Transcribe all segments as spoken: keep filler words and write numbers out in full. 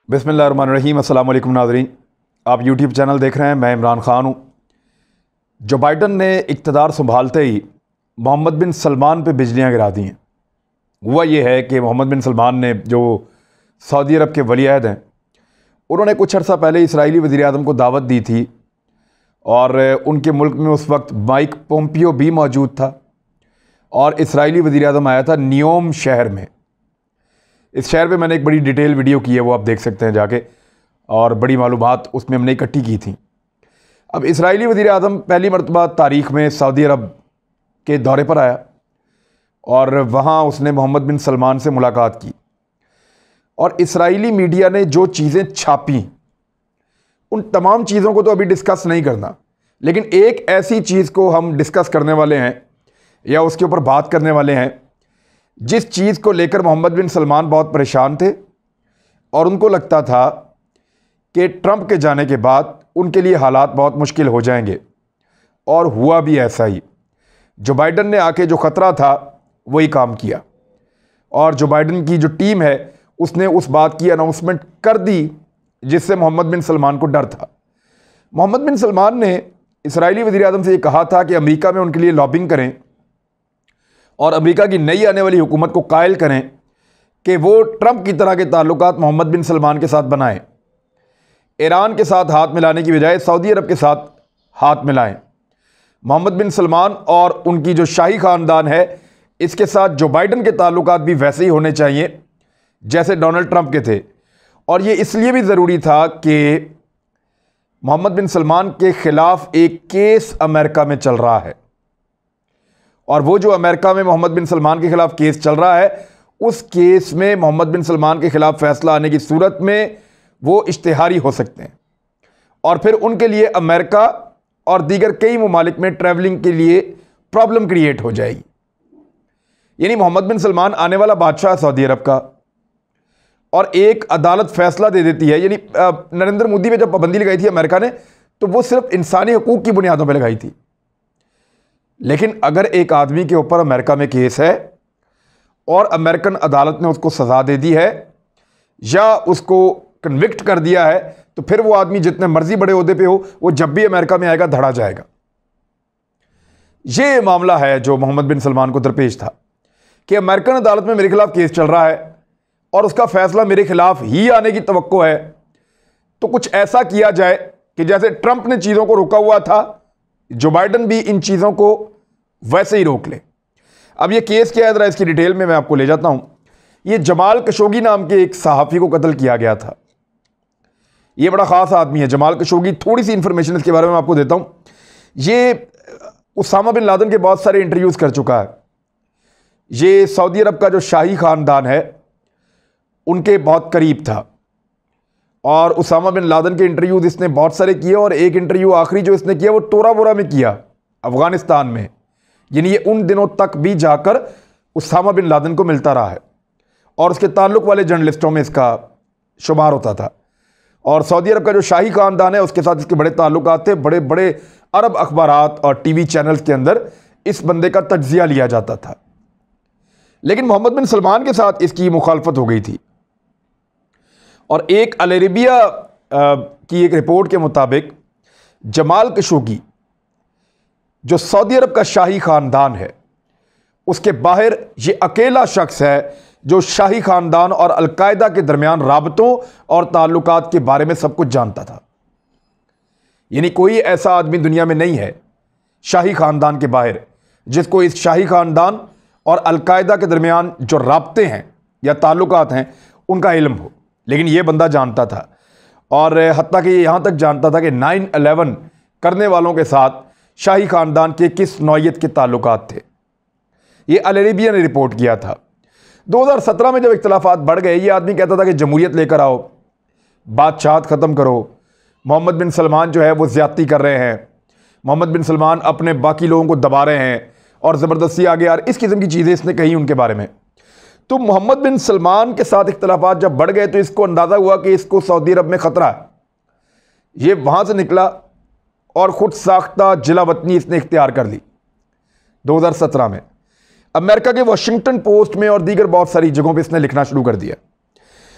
बिस्मिल्लाहिर्रहमानिर्रहीम। अस्सलाम वालेकुम नाज़रीन, आप यूट्यूब चैनल देख रहे हैं। मैं इमरान खान हूँ। जोबैइडन ने इक़्तिदार संभालते ही मोहम्मद बिन सलमान पे बिजलियाँ गिरा दी हैं। हुआ ये है कि मोहम्मद बिन सलमान ने, जो सऊदी अरब के वली अहद हैं, उन्होंने कुछ अर्सा पहले इजरायली वज़ीर-ए-आज़म को दावत दी थी और उनके मुल्क में उस वक्त माइक पोम्पियो भी मौजूद था और इजरायली वज़ीर-ए-आज़म आया था नियोम शहर में। इस शहर पे मैंने एक बड़ी डिटेल वीडियो की है, वो आप देख सकते हैं जाके, और बड़ी मालूमात उसमें हमने इकट्ठी की थी। अब इजरायली वज़ीर-ए-आज़म पहली मरतबा तारीख़ में सऊदी अरब के दौरे पर आया और वहाँ उसने मोहम्मद बिन सलमान से मुलाकात की और इजरायली मीडिया ने जो चीज़ें छापी, उन तमाम चीज़ों को तो अभी डिस्कस नहीं करना, लेकिन एक ऐसी चीज़ को हम डिस्कस करने वाले हैं या उसके ऊपर बात करने वाले हैं जिस चीज़ को लेकर मोहम्मद बिन सलमान बहुत परेशान थे और उनको लगता था कि ट्रंप के जाने के बाद उनके लिए हालात बहुत मुश्किल हो जाएंगे, और हुआ भी ऐसा ही। जोबैइडन ने आके जो ख़तरा था वही काम किया और जोबैइडन की जो टीम है उसने उस बात की अनाउंसमेंट कर दी जिससे मोहम्मद बिन सलमान को डर था। मोहम्मद बिन सलमान ने इजरायली वज़ीर-ए-आज़म से ये कहा था कि अमेरिका में उनके लिए लॉबिंग करें और अमेरिका की नई आने वाली हुकूमत को कायल करें कि वो ट्रंप की तरह के ताल्लुकात मोहम्मद बिन सलमान के साथ बनाएं। ईरान के साथ हाथ मिलाने की बजाय सऊदी अरब के साथ हाथ मिलाएं। मोहम्मद बिन सलमान और उनकी जो शाही ख़ानदान है, इसके साथ जोबैइडन के ताल्लुकात भी वैसे ही होने चाहिए जैसे डोनाल्ड ट्रंप के थे। और ये इसलिए भी ज़रूरी था कि मोहम्मद बिन सलमान के ख़िलाफ़ एक केस अमेरिका में चल रहा है और वो जो अमेरिका में मोहम्मद बिन सलमान के ख़िलाफ़ केस चल रहा है, उस केस में मोहम्मद बिन सलमान के ख़िलाफ़ फ़ैसला आने की सूरत में वो इश्तिहारी हो सकते हैं और फिर उनके लिए अमेरिका और दीगर कई ममालिक में ट्रैवलिंग के लिए प्रॉब्लम क्रिएट हो जाएगी। यानी मोहम्मद बिन सलमान आने वाला बादशाह सऊदी अरब का, और एक अदालत फ़ैसला दे देती है। यानी नरेंद्र मोदी पे जब पाबंदी लगाई थी अमेरिका ने, तो वो सिर्फ इंसानी हकूक़ की बुनियादों पर लगाई थी। लेकिन अगर एक आदमी के ऊपर अमेरिका में केस है और अमेरिकन अदालत ने उसको सज़ा दे दी है या उसको कन्विक्ट कर दिया है, तो फिर वो आदमी जितने मर्जी बड़े ओहदे पे हो, वो जब भी अमेरिका में आएगा धड़ा जाएगा। ये मामला है जो मोहम्मद बिन सलमान को दरपेश था कि अमेरिकन अदालत में मेरे खिलाफ केस चल रहा है और उसका फैसला मेरे खिलाफ ही आने की तवक्को है, तो कुछ ऐसा किया जाए कि जैसे ट्रंप ने चीज़ों को रोका हुआ था, जोबैइडन भी इन चीज़ों को वैसे ही रोक ले। अब ये केस क्या है, ज़रा इसकी डिटेल में मैं आपको ले जाता हूँ। ये जमाल कशोगी नाम के एक सहाफ़ी को कत्ल किया गया था। ये बड़ा ख़ास आदमी है जमाल कशोगी। थोड़ी सी इंफॉर्मेशन इसके बारे में आपको देता हूँ। ये उसामा बिन लादेन के बहुत सारे इंटरव्यूज़ कर चुका है। ये सऊदी अरब का जो शाही ख़ानदान है उनके बहुत करीब था और उसामा बिन लादेन के इंटरव्यूज़ इसने बहुत सारे किए और एक इंटरव्यू आखिरी जो इसने किया वो टोरा बोरा में किया, अफ़गानिस्तान में। यानी ये उन दिनों तक भी जाकर उसामा बिन लादेन को मिलता रहा है और उसके ताल्लुक़ वाले जर्नलिस्टों में इसका शुमार होता था। और सऊदी अरब का जो शाही ख़ानदान है उसके साथ इसके बड़े ताल्लुकात थे। बड़े बड़े अरब अखबारात और टीवी चैनल्स के अंदर इस बंदे का तज्ज़िया लिया जाता था। लेकिन मोहम्मद बिन सलमान के साथ इसकी मुखालफत हो गई थी और एक अल अरबिया की एक रिपोर्ट के मुताबिक जमाल कशोगी जो सऊदी अरब का शाही ख़ानदान है, उसके बाहर ये अकेला शख्स है जो शाही ख़ानदान और अल-कायदा के दरमियान राबतों और ताल्लुकात के बारे में सब कुछ जानता था। यानी कोई ऐसा आदमी दुनिया में नहीं है शाही ख़ानदान के बाहर जिसको इस शाही ख़ानदान और अल-कायदा के दरमियान जो राबते हैं या ताल्लुकात हैं उनका इल्म हो। लेकिन यह बंदा जानता था और हत्ता कि यहाँ तक जानता था कि नाइन अलेवन करने वालों के साथ शाही ख़ानदान के किस नौइयत के ताल्लुकात थे। ये अल अरबिया ने रिपोर्ट किया था। दो हज़ार सत्रह में जब इख्तिलाफात बढ़ गए, ये आदमी कहता था कि जमहूरियत लेकर आओ, बादशाहत ख़त्म करो, मोहम्मद बिन सलमान जो है वो ज़्यादती कर रहे हैं, मोहम्मद बिन सलमान अपने बाकी लोगों को दबा रहे हैं और ज़बरदस्ती आगे आ रही, इस किस्म की चीज़ें इसने कही उनके बारे में। तो मोहम्मद बिन सलमान के साथ इख्तिलाफात जब बढ़ गए तो इसको अंदाज़ा हुआ कि इसको सऊदी अरब में ख़तरा है। ये वहाँ से निकला और ख़ुद साख्ता जिला वतनी इसने इख्तियार कर ली दो हज़ार सत्रह में। अमेरिका के वाशिंगटन पोस्ट में और दीगर बहुत सारी जगहों पे इसने लिखना शुरू कर दिया।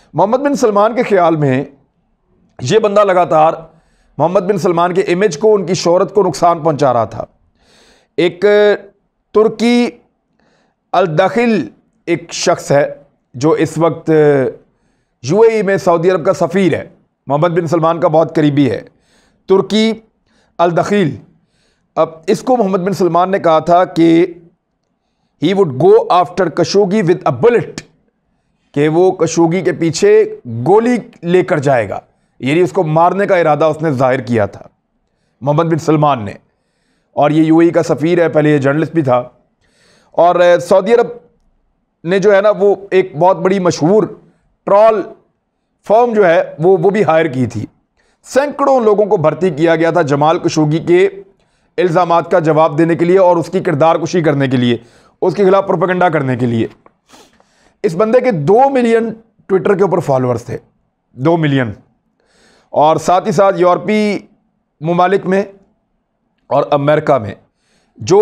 मोहम्मद बिन सलमान के ख्याल में ये बंदा लगातार मोहम्मद बिन सलमान के इमेज को, उनकी शोहरत को नुकसान पहुंचा रहा था। एक तुर्की अल-दखिल एक शख्स है जो इस वक्त यूएई में सऊदी अरब का सफ़ीर है, मोहम्मद बिन सलमान का बहुत करीबी है, तुर्की अल-दखिल। अब इसको मोहम्मद बिन सलमान ने कहा था कि he would go after Khashoggi with a bullet, कि वो कशोगी के पीछे गोली लेकर जाएगा, यानी उसको मारने का इरादा उसने जाहिर किया था मोहम्मद बिन सलमान ने। और ये यूएई का सफ़ीर है, पहले ये जर्नलिस्ट भी था। और सऊदी अरब ने जो है ना वो एक बहुत बड़ी मशहूर ट्रॉल फर्म जो है वो वो भी हायर की थी। सैकड़ों लोगों को भर्ती किया गया था जमाल कशोगी के इल्ज़ामात का जवाब देने के लिए और उसकी किरदार कुशी करने के लिए, उसके खिलाफ प्रोपेगेंडा करने के लिए। इस बंदे के दो मिलियन ट्विटर के ऊपर फॉलोअर्स थे, दो मिलियन। और साथ ही साथ यूरोपीय ममालिक में और अमेरिका में जो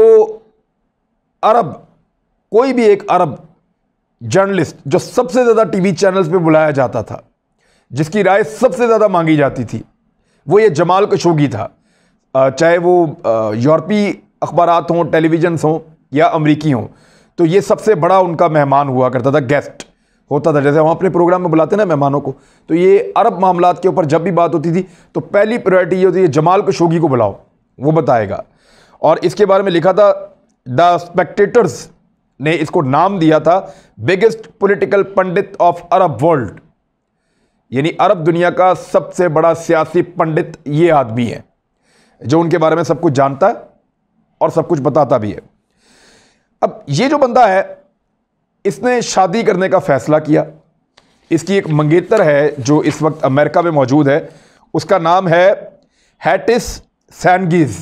अरब, कोई भी एक अरब जर्नलिस्ट जो सबसे ज़्यादा टीवी चैनल्स पे बुलाया जाता था, जिसकी राय सबसे ज़्यादा मांगी जाती थी, वो ये जमाल कशोगी था। चाहे वो यूरोपीय अखबारात हों, टेलीविजन हों या अमरीकी हों, तो ये सबसे बड़ा उनका मेहमान हुआ करता था, गेस्ट होता था। जैसे हम अपने प्रोग्राम में बुलाते हैं ना मेहमानों को, तो ये अरब मामलात के ऊपर जब भी बात होती थी तो पहली प्रायोरिटी ये होती है जमाल कशोगी को बुलाओ, वो बताएगा। और इसके बारे में लिखा था, द स्पेक्टेटर्स ने इसको नाम दिया था biggest political pundit of Arab world, यानी अरब दुनिया का सबसे बड़ा सियासी पंडित ये आदमी है जो उनके बारे में सब कुछ जानता है और सब कुछ बताता भी है। अब ये जो बंदा है इसने शादी करने का फैसला किया। इसकी एक मंगेतर है जो इस वक्त अमेरिका में मौजूद है, उसका नाम है हैटिस सैनगीज।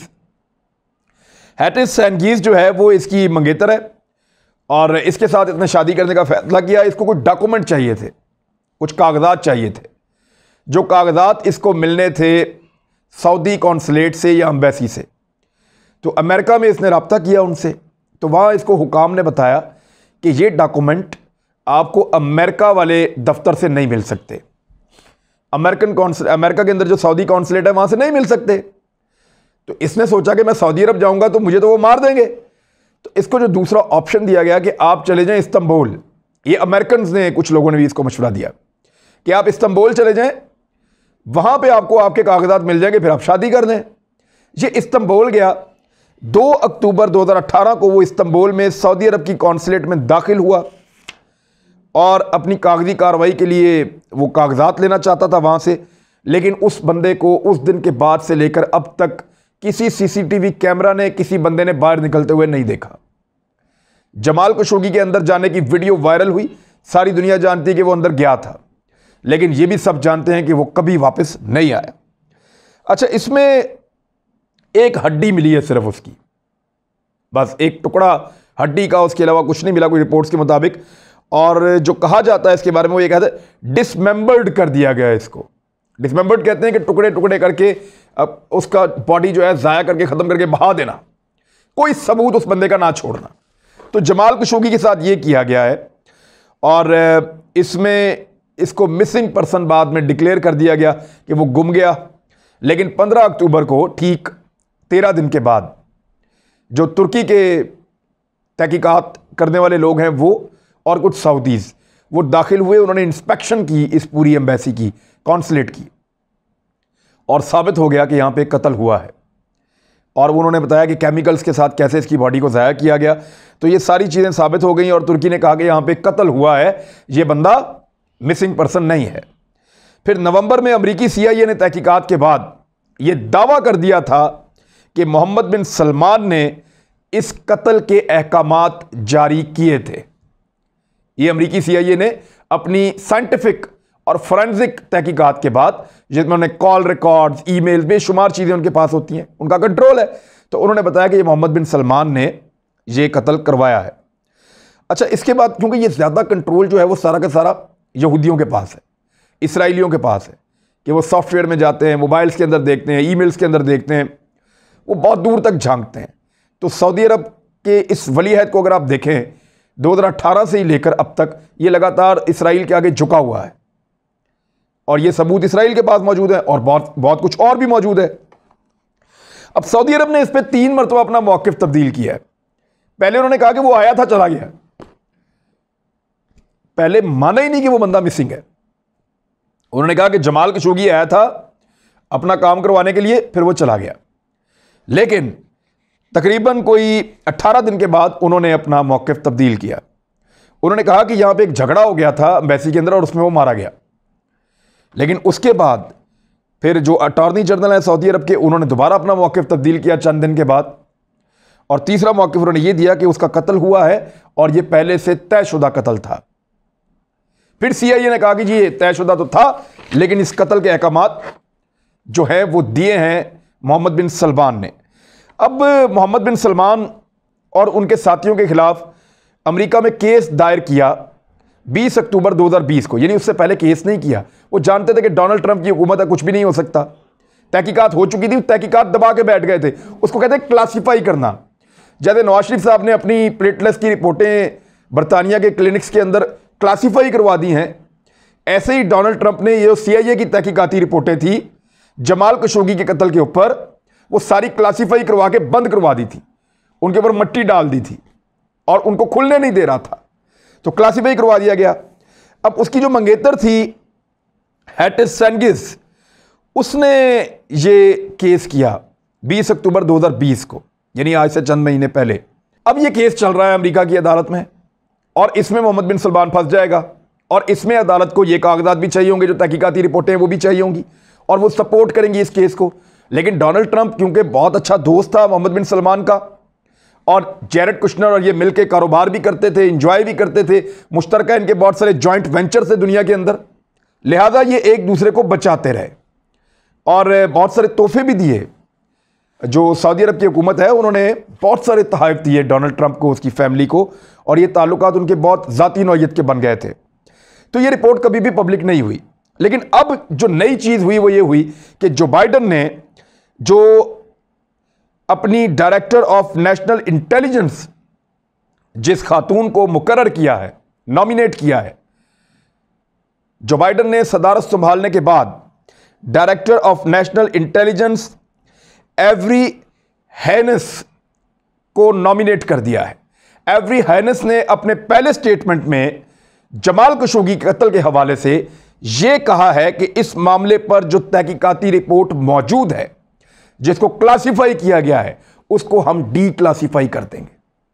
हैटिस सैनगीज जो है वो इसकी मंगेतर है और इसके साथ इसने शादी करने का फैसला किया। इसको कुछ डॉक्यूमेंट चाहिए थे, कुछ कागजात चाहिए थे। जो कागजात इसको मिलने थे सऊदी कॉन्सुलेट से या एम्बेसी से, तो अमेरिका में इसने रब्ता किया उनसे, तो वहाँ इसको हुकाम ने बताया कि ये डॉक्यूमेंट आपको अमेरिका वाले दफ्तर से नहीं मिल सकते, अमेरिकन कॉन्सुल अमेरिका के अंदर जो सऊदी कॉन्सुलेट है वहाँ से नहीं मिल सकते। तो इसने सोचा कि मैं सऊदी अरब जाऊँगा तो मुझे तो वो मार देंगे, तो इसको जो दूसरा ऑप्शन दिया गया कि आप चले जाएं इस्तांबुल। ये अमेरिकन ने, कुछ लोगों ने भी इसको मशवरा दिया कि आप इस्तांबुल चले जाएं, वहाँ पे आपको आपके कागजात मिल जाएंगे, फिर आप शादी कर दें। ये इस्तांबुल गया। दो अक्टूबर दो हज़ार अठारह को वो इस्तांबुल में सऊदी अरब की कॉन्सुलेट में दाखिल हुआ और अपनी कागजी कार्रवाई के लिए वो कागजात लेना चाहता था वहाँ से। लेकिन उस बंदे को उस दिन के बाद से लेकर अब तक किसी सीसीटीवी कैमरा ने, किसी बंदे ने बाहर निकलते हुए नहीं देखा। जमाल कशोगी के अंदर जाने की वीडियो वायरल हुई, सारी दुनिया जानती है कि वो अंदर गया था, लेकिन ये भी सब जानते हैं कि वो कभी वापस नहीं आया। अच्छा, इसमें एक हड्डी मिली है सिर्फ उसकी, बस एक टुकड़ा हड्डी का, उसके अलावा कुछ नहीं मिला कोई रिपोर्ट्स के मुताबिक। और जो कहा जाता है इसके बारे में वो ये कहते हैं डिसमेंबर्ड कर दिया गया है इसको। डिसमेंबर्ड कहते हैं कि टुकड़े टुकड़े करके अब उसका बॉडी जो है ज़ाया करके ख़त्म करके बहा देना, कोई सबूत उस बंदे का ना छोड़ना। तो जमाल कशोगी के साथ ये किया गया है और इसमें इसको मिसिंग पर्सन बाद में डिक्लेयर कर दिया गया कि वो गुम गया। लेकिन पंद्रह अक्टूबर को, ठीक तेरह दिन के बाद, जो तुर्की के तहकीकात करने वाले लोग हैं वो और कुछ सऊदीज़ वो दाखिल हुए। उन्होंने इंस्पेक्शन की इस पूरी एम्बेसी की, कॉन्सुलेट की, और साबित हो गया कि यहाँ पे कत्ल हुआ है। और उन्होंने बताया कि केमिकल्स के साथ कैसे इसकी बॉडी को ज़ाया किया गया। तो ये सारी चीज़ें साबित हो गई और तुर्की ने कहा कि यहाँ पे कत्ल हुआ है, ये बंदा मिसिंग पर्सन नहीं है। फिर नवंबर में अमरीकी सी आई ए ने तहकीकात के बाद ये दावा कर दिया था कि मोहम्मद बिन सलमान ने इस कत्ल के अहकामात जारी किए थे। ये अमरीकी सी आई ए ने अपनी साइंटिफिक और फोरेंसिक तहकीकात के बाद, जिसमें उन्हें कॉल रिकॉर्ड्स, ईमेल, बेशुमार चीज़ें उनके पास होती हैं, उनका कंट्रोल है, तो उन्होंने बताया कि ये मोहम्मद बिन सलमान ने ये कत्ल करवाया है। अच्छा, इसके बाद क्योंकि ये ज़्यादा कंट्रोल जो है वो सारा का सारा यहूदियों के पास है, इसराइलियों के पास है, कि वो सॉफ्टवेयर में जाते हैं, मोबाइल्स के अंदर देखते हैं, ईमेल्स के अंदर देखते हैं, वो बहुत दूर तक झांकते हैं। तो सऊदी अरब के इस वलीअहद को अगर आप देखें दो हज़ार अठारह से ही लेकर अब तक ये लगातार इसराइल के आगे झुका हुआ है। और ये सबूत इसराइल के पास मौजूद है और बहुत बहुत कुछ और भी मौजूद है। अब सऊदी अरब ने इस पर तीन मरतबा अपना मौक़िफ़ तब्दील किया है। पहले उन्होंने कहा कि वो आया था चला गया, पहले माना ही नहीं कि वो बंदा मिसिंग है। उन्होंने कहा कि जमाल खशोगी आया था अपना काम करवाने के लिए, फिर वो चला गया। लेकिन तकरीबन कोई अट्ठारह दिन के बाद उन्होंने अपना मौक़िफ़ तब्दील किया। उन्होंने कहा कि यहाँ पे एक झगड़ा हो गया था एम्बेसी के अंदर और उसमें वो मारा गया। लेकिन उसके बाद फिर जो अटॉर्नी जनरल है सऊदी अरब के, उन्होंने दोबारा अपना मौक़िफ़ तब्दील किया चंद दिन के बाद, और तीसरा मौक़िफ़ उन्होंने ये दिया कि उसका कत्ल हुआ है और ये पहले से तयशुदा कत्ल था। फिर सी आई ए ने कहा कि जी ये तयशुदा तो था, लेकिन इस कत्ल के अहकामात जो है वो दिए हैं मोहम्मद बिन सलमान ने। अब मोहम्मद बिन सलमान और उनके साथियों के खिलाफ अमेरिका में केस दायर किया बीस अक्टूबर दो हज़ार बीस को, यानी उससे पहले केस नहीं किया। वो जानते थे कि डोनाल्ड ट्रंप की हुकूमत है, कुछ भी नहीं हो सकता। तहकीकात हो चुकी थी, तहकीकात दबा के बैठ गए थे। उसको कहते हैं क्लासीफाई करना। जैसे नवाज शरीफ साहब ने अपनी प्लेटलेस की रिपोर्टें बरतानिया के क्लिनिक्स के अंदर क्लासीफाई करवा दी हैं, ऐसे ही डोनाल्ड ट्रंप ने ये सी आई ए की तहकीकाती रिपोर्टें थी जमाल खशोगी के कत्ल के ऊपर, वो सारी क्लासीफाई करवा के बंद करवा दी थी, उनके ऊपर मिट्टी डाल दी थी और उनको खुलने नहीं दे रहा था, तो क्लासीफाई करवा दिया गया। अब उसकी जो मंगेतर थी हैटिस सेंगिस, उसने ये केस किया बीस अक्टूबर दो हज़ार बीस को, यानी आज से चंद महीने पहले। अब ये केस चल रहा है अमेरिका की अदालत में और इसमें मोहम्मद बिन सलमान फंस जाएगा और इसमें अदालत को ये कागजात भी चाहिए होंगे, जो तहकीकाती रिपोर्टें हैं वो भी चाहिए होंगी और वो सपोर्ट करेंगी इस केस को। लेकिन डोनाल्ड ट्रंप क्योंकि बहुत अच्छा दोस्त था मोहम्मद बिन सलमान का, और जैरेड कुशनर और ये मिलके कारोबार भी करते थे, इंजॉय भी करते थे, मुश्तरका इनके बहुत सारे जॉइंट वेंचर से दुनिया के अंदर, लिहाजा ये एक दूसरे को बचाते रहे और बहुत सारे तोहफे भी दिए। जो सऊदी अरब की हुकूमत है उन्होंने बहुत सारे तोहफे दिए डोनाल्ड ट्रंप को, उसकी फैमिली को, और ये ताल्लुकात उनके बहुत ज़ाती नौयत के बन गए थे। तो ये रिपोर्ट कभी भी पब्लिक नहीं हुई। लेकिन अब जो नई चीज़ हुई वो ये हुई कि जोबाइडेन ने जो अपनी डायरेक्टर ऑफ नेशनल इंटेलिजेंस जिस खातून को मुकर्रर किया है, नॉमिनेट किया है, जोबाइडेन ने सदारत संभालने के बाद director of national intelligence Avril Haines को नॉमिनेट कर दिया है। एवरी हैनस ने अपने पहले स्टेटमेंट में जमाल खशोगी के कत्ल के हवाले से यह कहा है कि इस मामले पर जो तहकीकाती रिपोर्ट मौजूद है, जिसको क्लासिफाई किया गया है, उसको हम डी क्लासिफाई कर देंगे,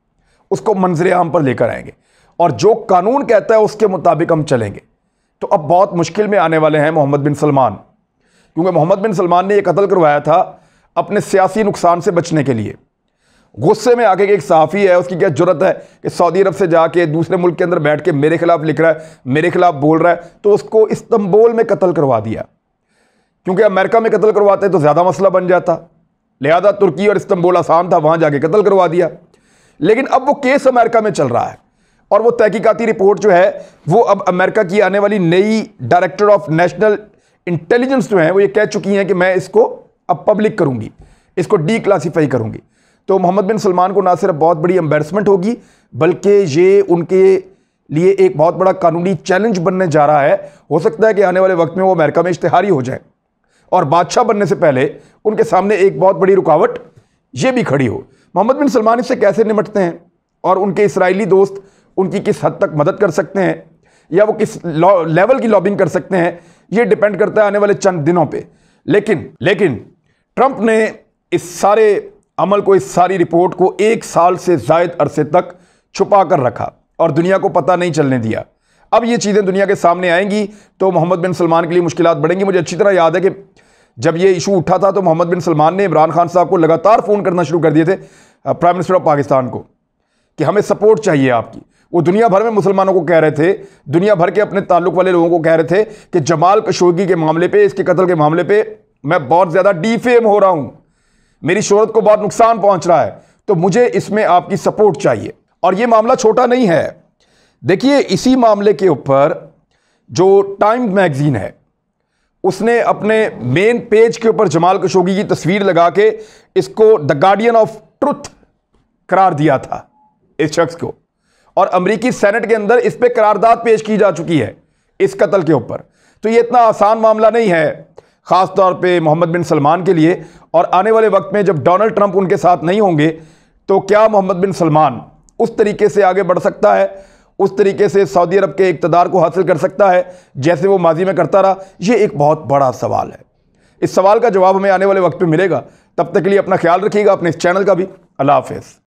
उसको मंजरे आम पर लेकर आएंगे और जो कानून कहता है उसके मुताबिक हम चलेंगे। तो अब बहुत मुश्किल में आने वाले हैं मोहम्मद बिन सलमान, क्योंकि मोहम्मद बिन सलमान ने यह कत्ल करवाया था अपने सियासी नुकसान से बचने के लिए। गुस्से में आके एक सहाफ़ी है, उसकी क्या जुर्रत है कि सऊदी अरब से जाके दूसरे मुल्क के अंदर बैठ के मेरे खिलाफ लिख रहा है, मेरे खिलाफ बोल रहा है, तो उसको इस्तांबुल में कत्ल करवा दिया। क्योंकि अमेरिका में कत्ल करवाते तो ज़्यादा मसला बन जाता, लिहाजा तुर्की और इस्तांबुल आसान था, वहाँ जाके कत्ल करवा दिया। लेकिन अब वो केस अमेरिका में चल रहा है और वो तहकीकाती रिपोर्ट जो है वो अब अमेरिका की आने वाली नई डायरेक्टर ऑफ नेशनल इंटेलिजेंस जो है वो ये कह चुकी हैं कि मैं इसको अब पब्लिक करूँगी, इसको डी क्लासीफाई करूँगी। तो मोहम्मद बिन सलमान को ना सिर्फ बहुत बड़ी एम्बैरसमेंट होगी, बल्कि ये उनके लिए एक बहुत बड़ा कानूनी चैलेंज बनने जा रहा है। हो सकता है कि आने वाले वक्त में वो अमेरिका में इश्तिहारी हो जाए और बादशाह बनने से पहले उनके सामने एक बहुत बड़ी रुकावट ये भी खड़ी हो। मोहम्मद बिन सलमान इससे कैसे निपटते हैं और उनके इसराइली दोस्त उनकी किस हद तक मदद कर सकते हैं या वो किस लेवल की लॉबिंग कर सकते हैं, ये डिपेंड करता है आने वाले चंद दिनों पे। लेकिन लेकिन ट्रंप ने इस सारे अमल को, इस सारी रिपोर्ट को एक साल से ज़ायद अरसे तक छुपा कर रखा और दुनिया को पता नहीं चलने दिया। अब ये चीज़ें दुनिया के सामने आएंगी तो मोहम्मद बिन सलमान के लिए मुश्किलात बढ़ेंगी। मुझे अच्छी तरह याद है कि जब ये इशू उठा था तो मोहम्मद बिन सलमान ने इमरान खान साहब को लगातार फ़ोन करना शुरू कर दिए थे, प्राइम मिनिस्टर ऑफ पाकिस्तान को, कि हमें सपोर्ट चाहिए आपकी। वो दुनिया भर में मुसलमानों को कह रहे थे, दुनिया भर के अपने ताल्लुक वाले लोगों को कह रहे थे कि जमाल खशोगी के मामले पे, इसके कत्ल के मामले पे मैं बहुत ज़्यादा डीफेम हो रहा हूँ, मेरी शोहरत को बहुत नुकसान पहुँच रहा है, तो मुझे इसमें आपकी सपोर्ट चाहिए। और ये मामला छोटा नहीं है। देखिए, इसी मामले के ऊपर जो टाइम मैगजीन है उसने अपने मेन पेज के ऊपर जमाल खशोगी की तस्वीर लगा के इसको द गार्डियन ऑफ ट्रुथ करार दिया था इस शख्स को, और अमेरिकी सेनेट के अंदर इस पे करारदाद पेश की जा चुकी है इस कत्ल के ऊपर। तो ये इतना आसान मामला नहीं है, ख़ास तौर पे मोहम्मद बिन सलमान के लिए। और आने वाले वक्त में जब डोनाल्ड ट्रंप उनके साथ नहीं होंगे तो क्या मोहम्मद बिन सलमान उस तरीके से आगे बढ़ सकता है, उस तरीके से सऊदी अरब के इक़्तिदार को हासिल कर सकता है जैसे वो माजी में करता रहा? ये एक बहुत बड़ा सवाल है। इस सवाल का जवाब हमें आने वाले वक्त पे मिलेगा। तब तक के लिए अपना ख्याल रखिएगा, अपने इस चैनल का भी। अल्लाह हाफ़िज़।